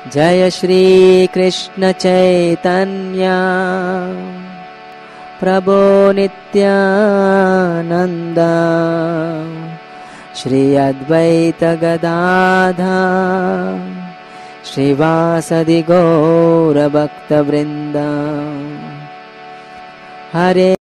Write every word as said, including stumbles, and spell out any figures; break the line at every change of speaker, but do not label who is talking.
जय श्री कृष्ण चैतन्य प्रभो नित्यानंद श्री अद्वैत गदाधर श्रीवासदि गौर भक्त वृंद। हरे